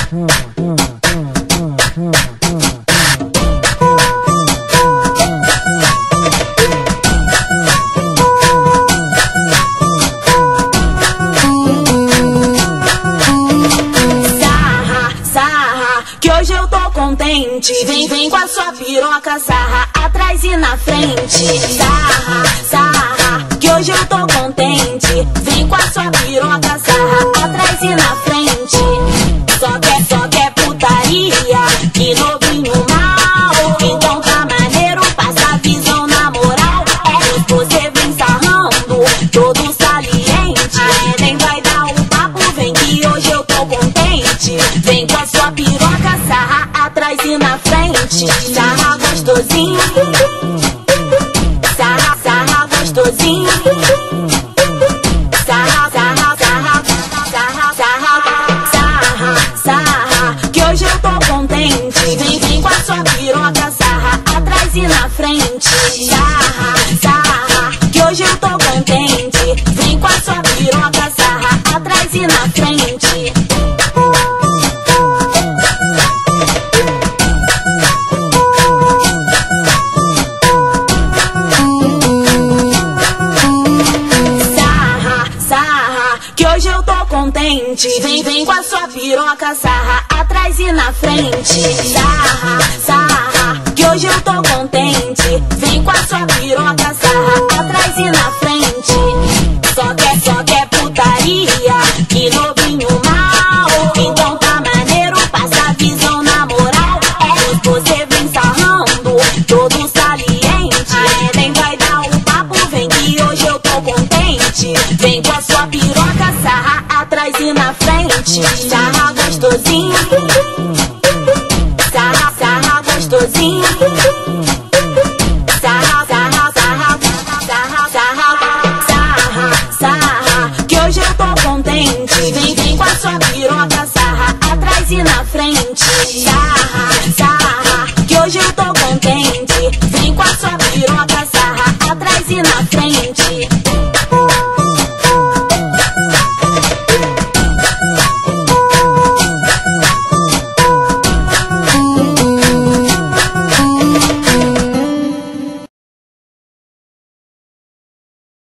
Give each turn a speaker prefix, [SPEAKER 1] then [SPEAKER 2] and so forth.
[SPEAKER 1] Que hoje eu tô contente. Vem com a sua piroca, sarra atrás e na frente. Sarra, que hoje eu tô contente. Vem com a sua piroca, sarra atrás e na frente. Só quer putaria e novinho mal. Então tá maneiro, passa a visão na moral. É você vem sarrando, todo saliente. Nem vai dar um papo, vem que hoje eu tô contente. Vem com a sua piroca, sarra atrás e na frente. Sarra gostosinho, sarra gostosinho. Sarra, que hoje eu tô contente. Vem com a sua piroca, sarra atrás e na frente. Sarra, que hoje eu tô contente. Vem com a sua piroca, sarra atrás e na frente. Que hoje eu tô contente. Vem com a sua piroca, sarra atrás e na frente. Sarra, que hoje eu tô contente. Vem com a sua piroca, sarra atrás e na frente. Só quer putaria e novinho mal. Então tá maneiro, passa a visão na moral. É você vem sarrando, todo saliente. Nem vai dar um papo, vem que hoje eu tô contente. Vem com a sua piroca, sarra atrás e na frente. Sarra gostosinho, sarra gostosinho.